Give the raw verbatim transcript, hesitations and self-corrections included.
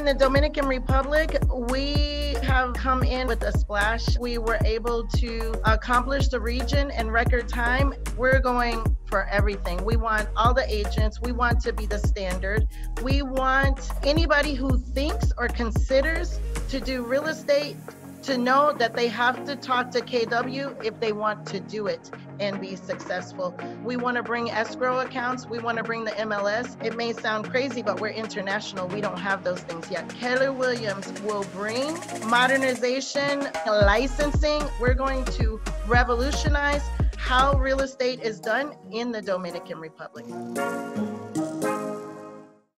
In the Dominican Republic, we have come in with a splash. We were able to accomplish the region in record time. We're going for everything. We want all the agents. We want to be the standard. We want anybody who thinks or considers to do real estate to know that they have to talk to K W if they want to do it and be successful. We want to bring escrow accounts. We want to bring the M L S. It may sound crazy, but we're international. We don't have those things yet. Keller Williams will bring modernization, licensing. We're going to revolutionize how real estate is done in the Dominican Republic.